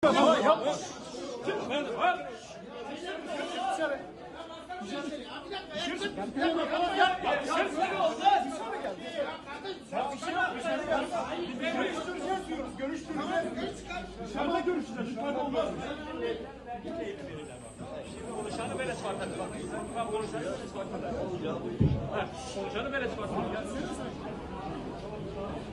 Yapma. Dışarıda görüşeceğiz. Yukarıda olmaz. Konuşanı böyle Spartak. Ben konuşanı böyle Spartak. Konuşanı böyle Spartak.